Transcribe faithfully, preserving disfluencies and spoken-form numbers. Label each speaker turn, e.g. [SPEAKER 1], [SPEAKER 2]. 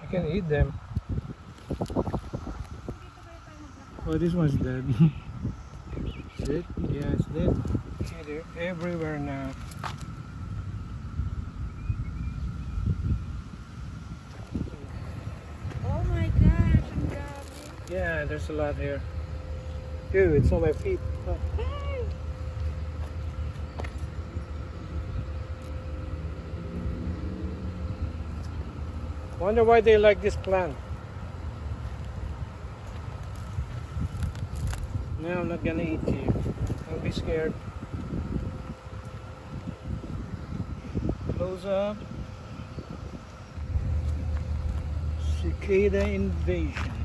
[SPEAKER 1] You can eat them. Oh, this one's dead. Is it? Yeah, it's dead. Yeah, they're everywhere now.
[SPEAKER 2] Oh my gosh, ang dami.
[SPEAKER 1] Yeah, there's a lot here. Ew, it's on my feet. Oh. Wonder why they like this plant. No, I'm not gonna eat you. Don't be scared. Close up. Cicada invasion.